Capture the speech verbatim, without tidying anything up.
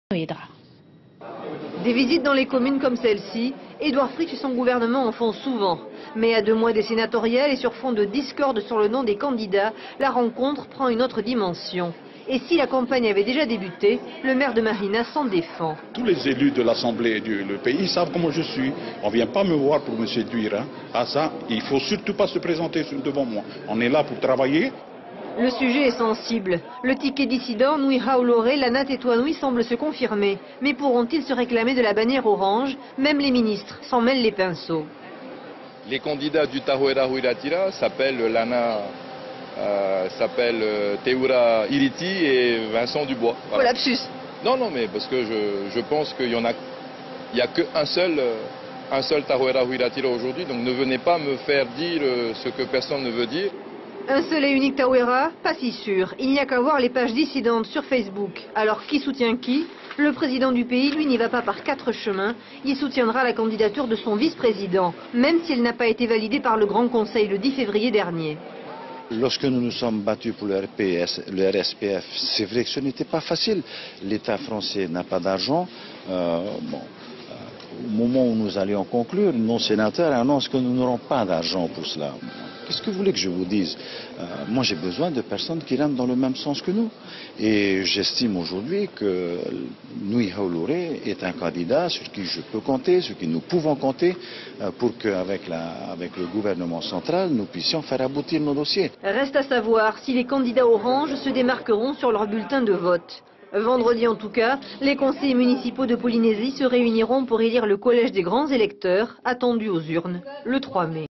Des visites dans les communes comme celle-ci, Édouard Fritch et son gouvernement en font souvent. Mais à deux mois des sénatoriales et sur fond de discorde sur le nom des candidats, la rencontre prend une autre dimension. Et si la campagne avait déjà débuté, le maire de Marina s'en défend. Tous les élus de l'Assemblée et du le pays savent comment je suis. On ne vient pas me voir pour me séduire. Hein. À ça, il ne faut surtout pas se présenter devant moi. On est là pour travailler. Le sujet est sensible. Le ticket dissident Nui Haoloré, Lana Tetuanui semble se confirmer. Mais pourront-ils se réclamer de la bannière orange? Même les ministres s'en mêlent les pinceaux. Les candidats du Tahoera Huiratira s'appellent Lana, euh, s'appellent euh, Teura Iriti et Vincent Dubois. Voilà. Oh, lapsus. Non, non, mais parce que je, je pense qu'il y en a, il y a qu'un seul, euh, un seul Tahoera Huiratira aujourd'hui. Donc ne venez pas me faire dire euh, ce que personne ne veut dire. Un seul et unique Tahoera? Pas si sûr. Il n'y a qu'à voir les pages dissidentes sur Facebook. Alors qui soutient qui? Le président du pays, lui, n'y va pas par quatre chemins. Il soutiendra la candidature de son vice-président, même si elle n'a pas été validée par le Grand Conseil le dix février dernier. Lorsque nous nous sommes battus pour le R P S, le R S P F, c'est vrai que ce n'était pas facile. L'État français n'a pas d'argent. Euh, bon, euh, au moment où nous allions conclure, nos sénateurs annoncent que nous n'aurons pas d'argent pour cela. Qu'est-ce que vous voulez que je vous dise? euh, Moi, j'ai besoin de personnes qui rentrent dans le même sens que nous. Et j'estime aujourd'hui que Nui Haoloré est un candidat sur qui je peux compter, sur qui nous pouvons compter, euh, pour qu'avec avec le gouvernement central, nous puissions faire aboutir nos dossiers. Reste à savoir si les candidats orange se démarqueront sur leur bulletin de vote. Vendredi en tout cas, les conseillers municipaux de Polynésie se réuniront pour élire le collège des grands électeurs, attendu aux urnes le trois mai.